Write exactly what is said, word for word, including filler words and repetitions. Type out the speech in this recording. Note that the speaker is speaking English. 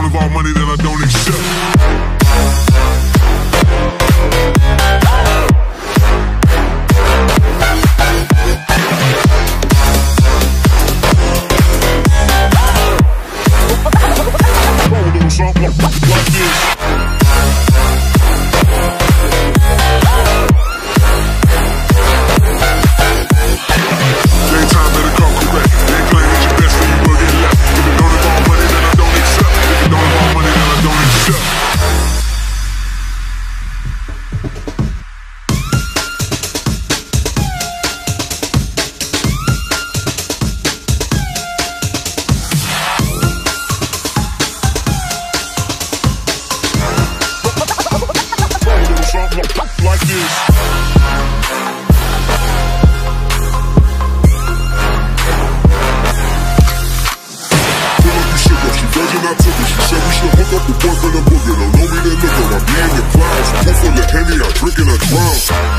involve money, then I don't accept. Like this. Daytime better come correct. They claim that you're best when you will get left. If it don't involve money, then I don't accept. If it don't involve money, then I don't accept. Like this. I took it. She said we should hook up the boyfriend and boogie. Don't know me, then look her. I'm being the clouds. Full full of Henny, I drink and I drown.